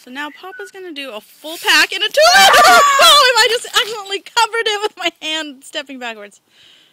So now Papa's going to do a full pack in a 2-liter. Oh, I just accidentally covered it with my hand stepping backwards.